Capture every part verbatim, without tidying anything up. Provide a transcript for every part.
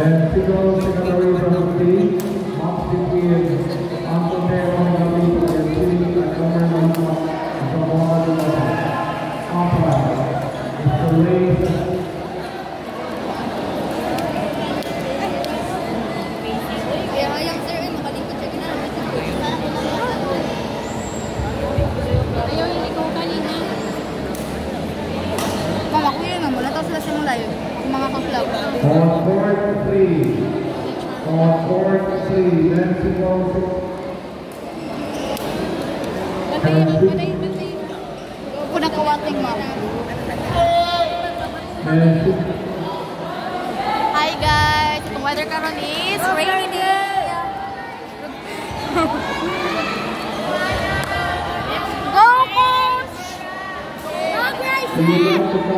Then Sigol Secretary from the team, Mark Dickey, Uncle Bear on the lead for the team, and Governor from Water Umpire. It's the race. On court three. On court three. Then Sigol. Hi guys, the weather karon is rainy day. Go Coach! Go Gracie!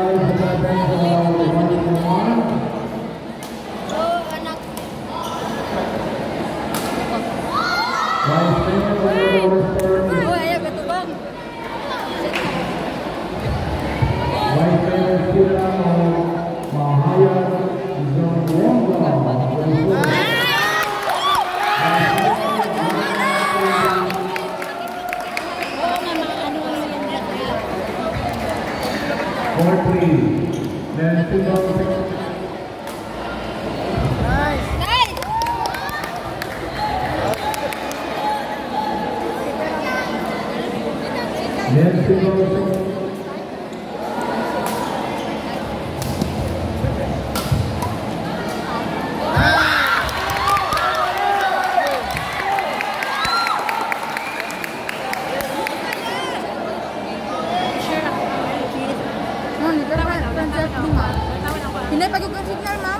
Court three. Then Sigol. Then Sigol. Hindi, pag-yung signal, ma'am.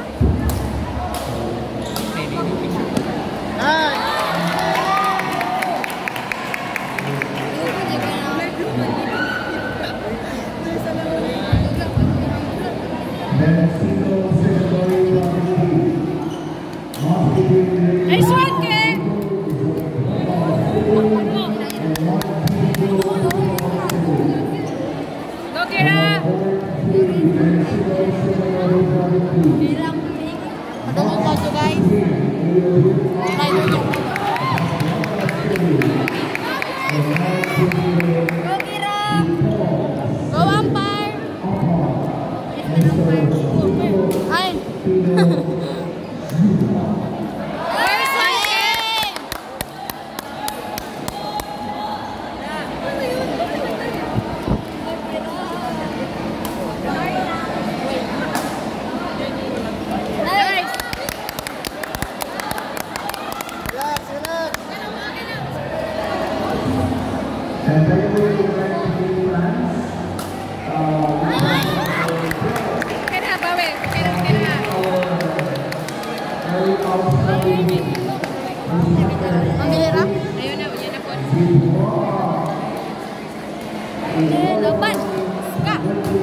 Nice one, Ken! Go, Kira! Patulog daw to, guys. Go, Kira! Go, umpire! Ay! And then we would like to give France. Kena, bawe. Kena, kena. Manggilira? Ayun na, yan na po. Eh, laban. Ska.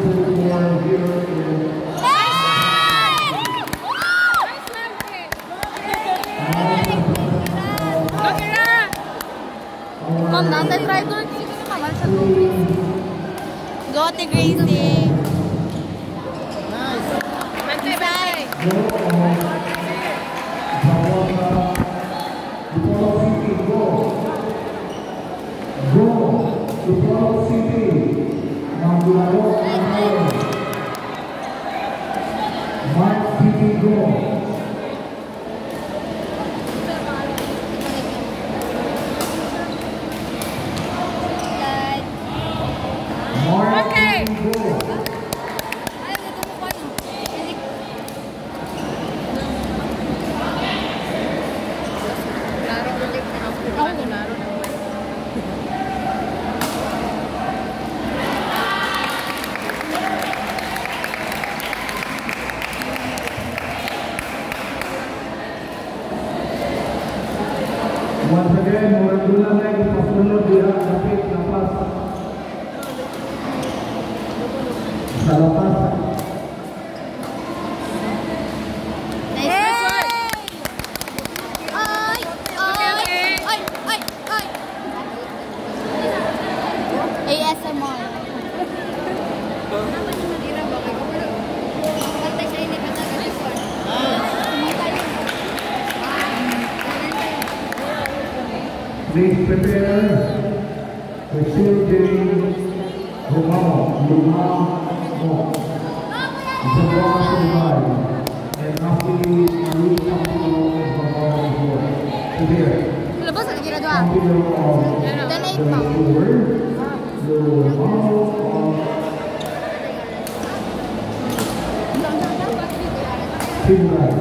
Ma'am, natin try to. Go to Gracie. Nice. Mansay. Go. Go. Go. City. Manggularo. Mark City. Go. Okay. Once again, murag dulang na yung pasunod diha kapit lapas. Sa lapas. Nice one. Ay! Ay! Ay! Ay! Ay! A S M R. Naman yung madira ba? Kantay siya hindi pa nag-record. Please prepare Lucille J. Lumamo. Lumamo. Isabella Sulay. And Rafi Marie Camilo Lumamo. Prepare. Labas ang kira doon. Camilo of Danay the pa. Tour. Lumamo of Finland.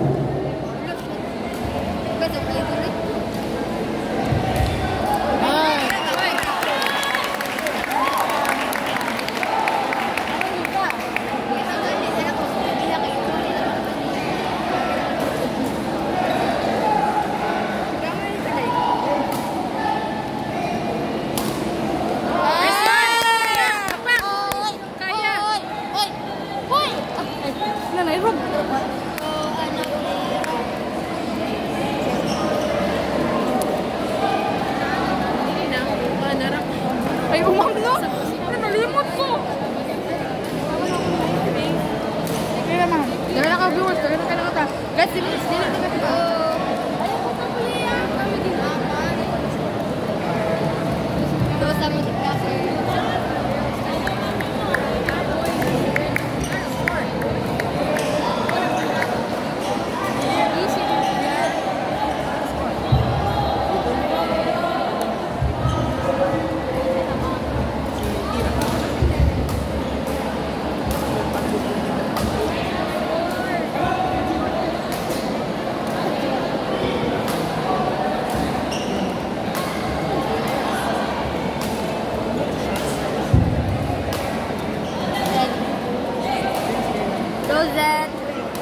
Ay, umam no? Ano, nalimot ko. Kaya naman. Dala na ka-viewers. Dala na ka na ka. Guys, dili na ka ka. Ayaw ko pa muli yan. Kami din naman. Tapos sa music class. Rosette.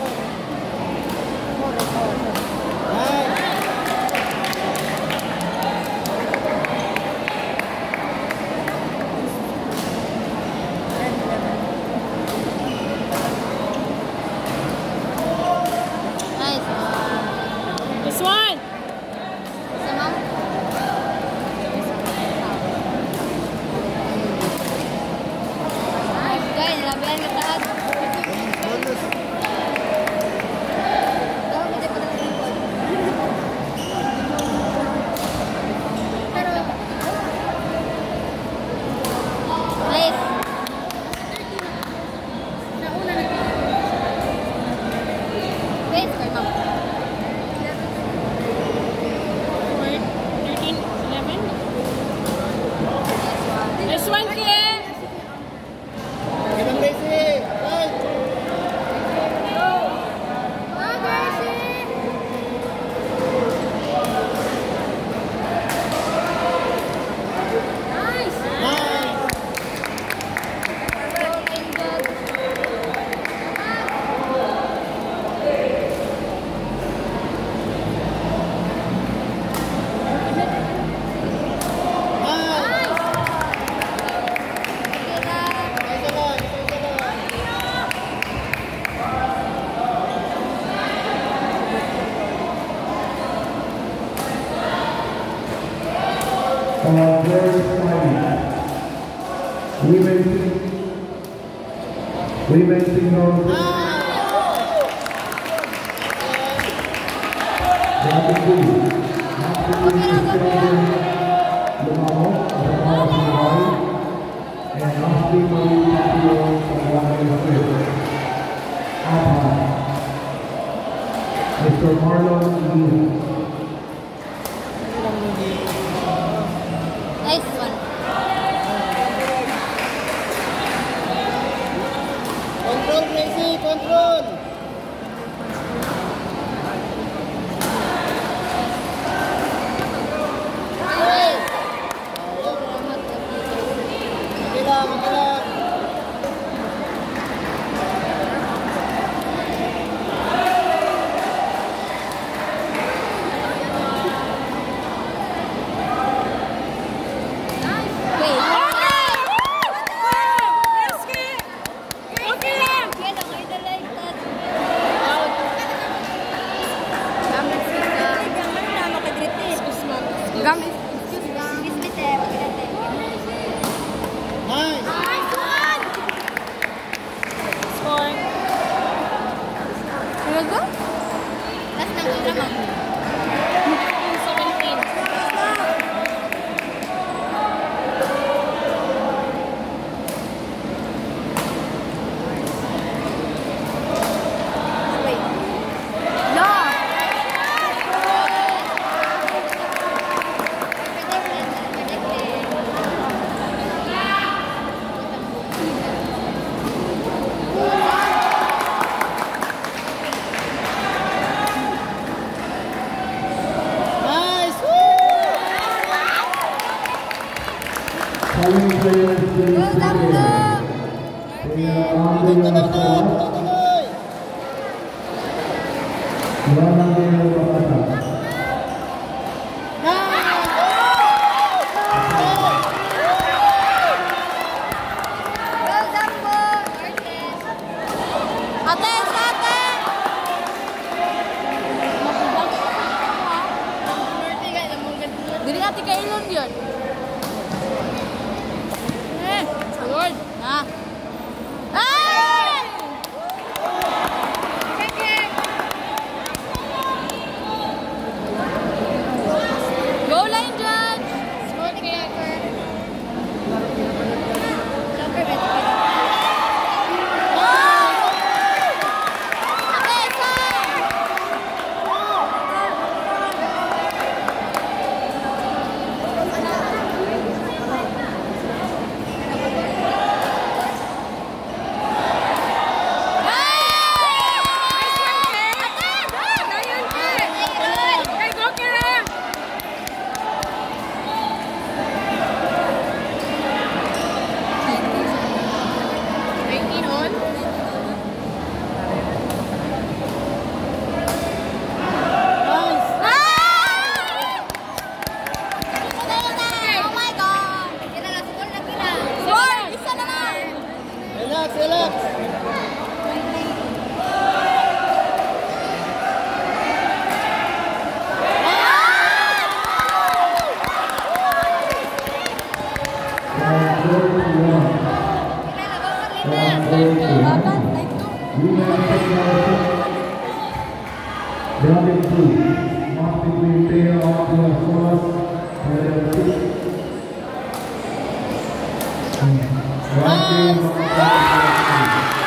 Nice. This one. Sama. Nice guys, labihan ka taas. This one, kid. Uh, girls five. Women Women singles. Number two. Number two is Sylvia Lumamo, Isabella Sulay. And lastly, Marie Camilo Lumamo. Abha. Mister Marlon Lee. Nice one. Control, Gracie, control. Hey. Okay lang, okay lang. Gamit. Nice. Score. Ano to? Last ng ultraman. seventeen. tuloy, tuloy. Iwanan din yung pagkata. Go, Zambo! Ate, sa ate! Dili natin kailon yun. Eh, ayun. Ha? Ay! Go line judge! Score the keeper. Ate, isa! Relax, relax. Driving two, must be clear of the force, level six. One game,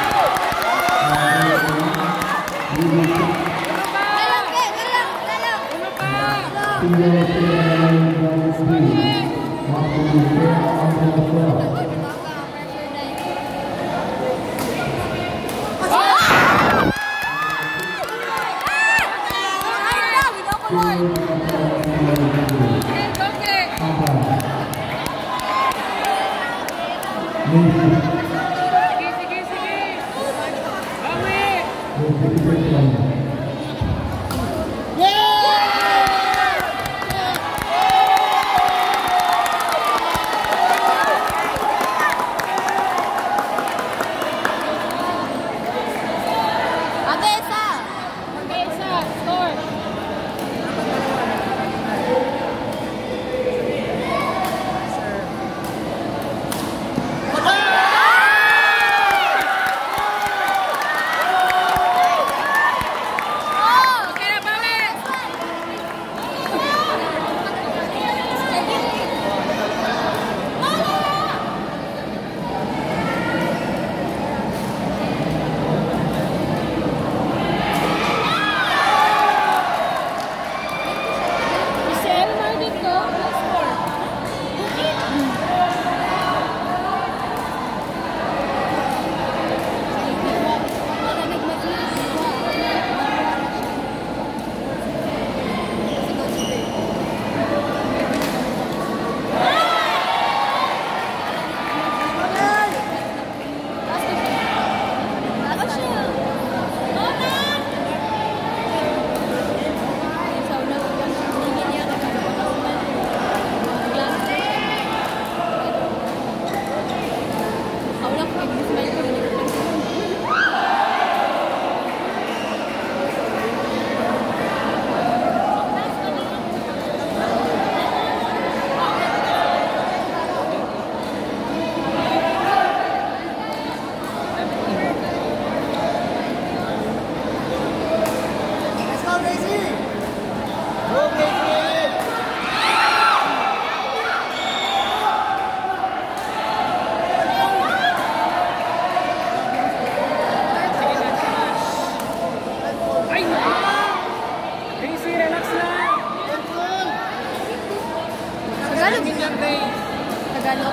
Tagalog.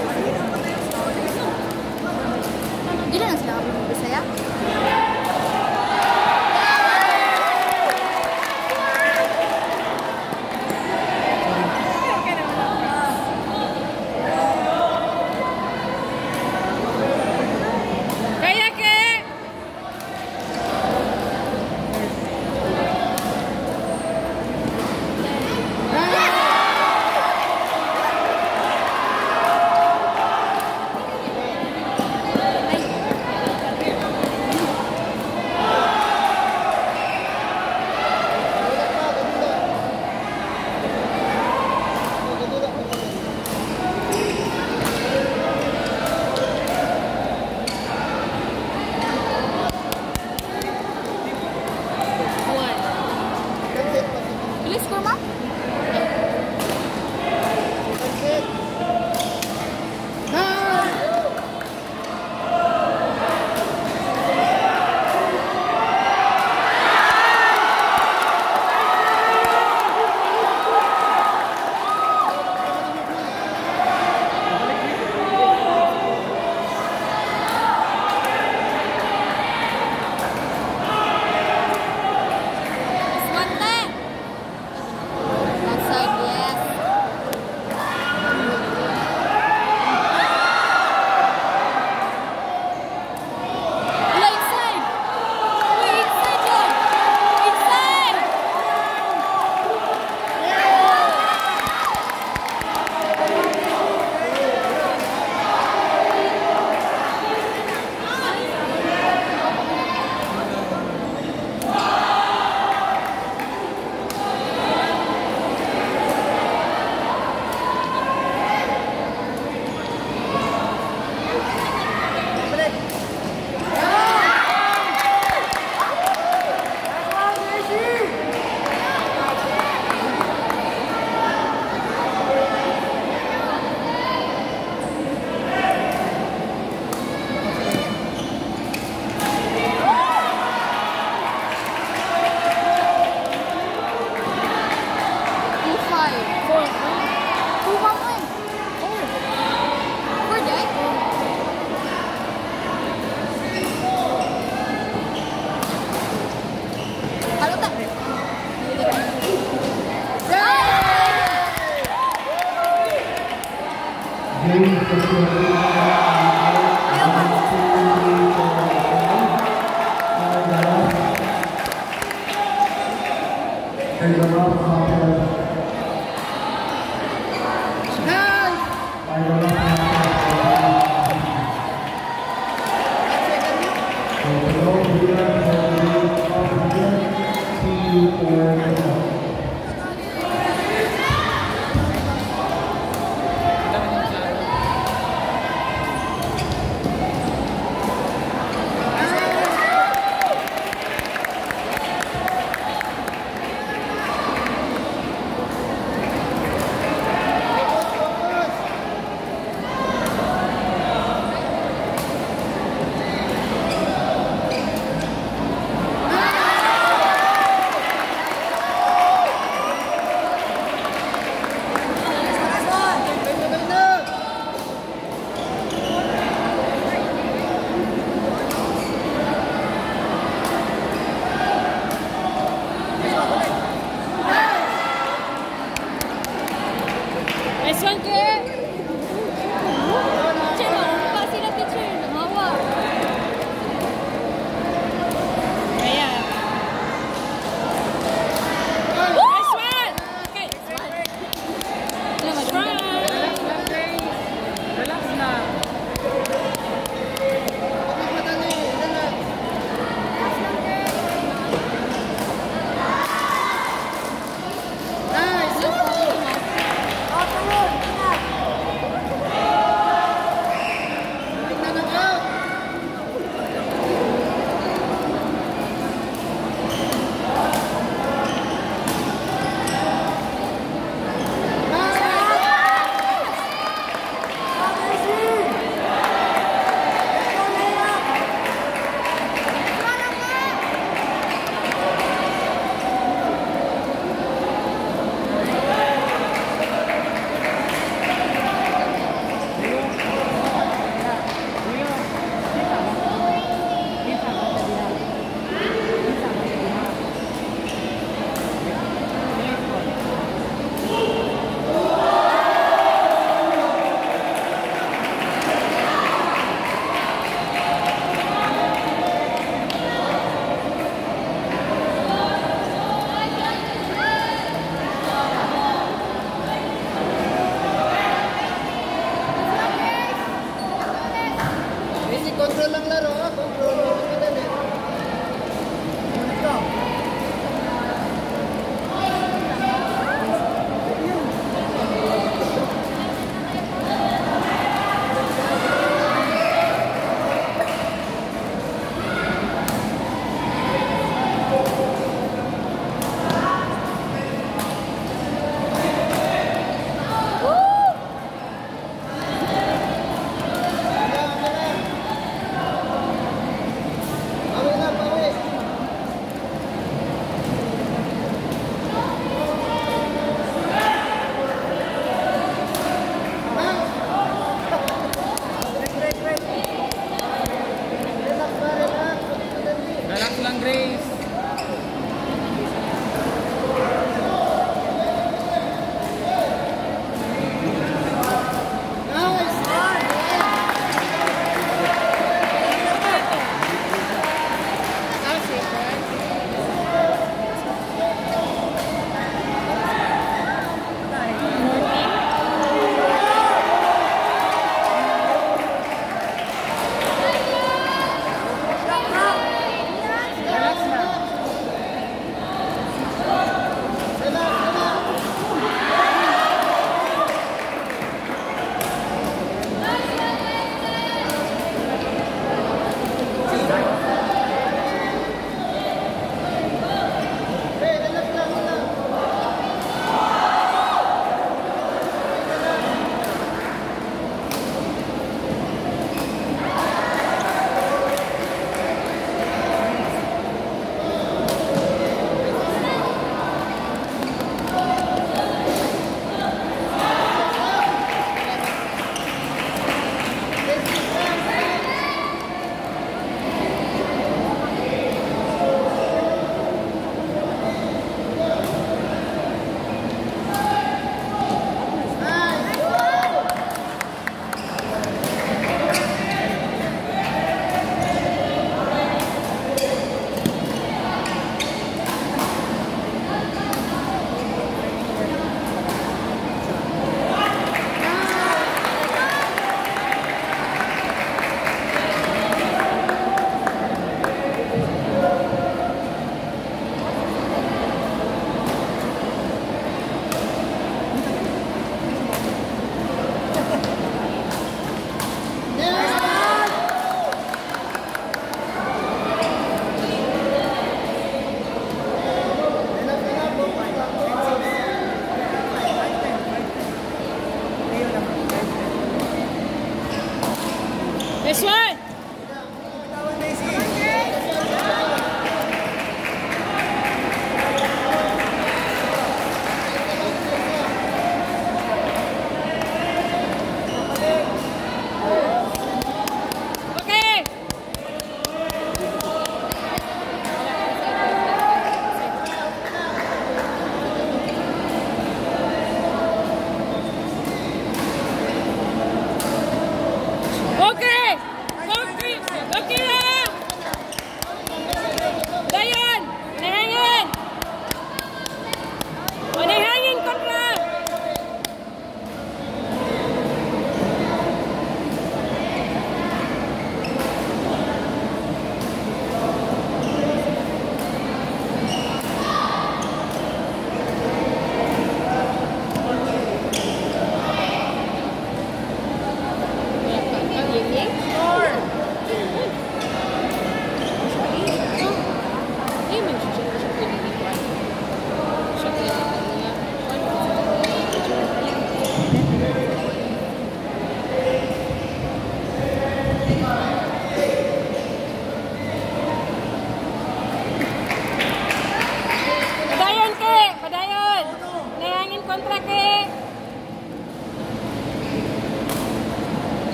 Hindi na sila ako ng Bisaya. Kaya, Ken! Go!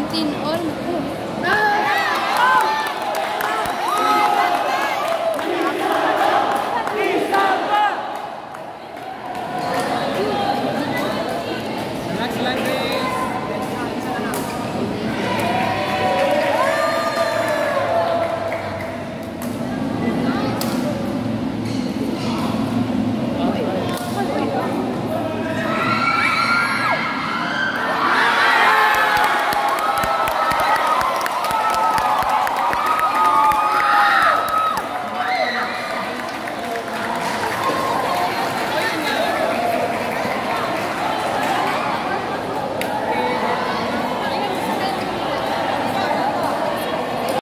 seventeen all. Oh.